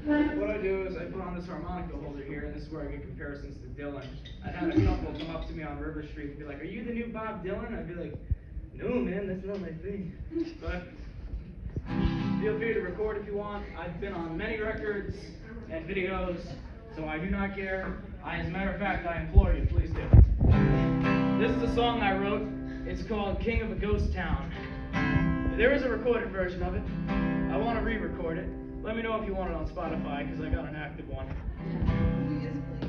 What I do is I put on this harmonica holder here, and this is where I get comparisons to Dylan. I had a couple come up to me on River Street and be like, "Are you the new Bob Dylan?" I'd be like, "No, man, that's not my thing." But feel free to record if you want. I've been on many records and videos, so I do not care. As a matter of fact, I implore you, please do. This is a song I wrote. It's called King of a Ghost Town. There is a recorded version of it. I want to re-record it. Let me know if you want it on Spotify, because I got an active one. Yes, please.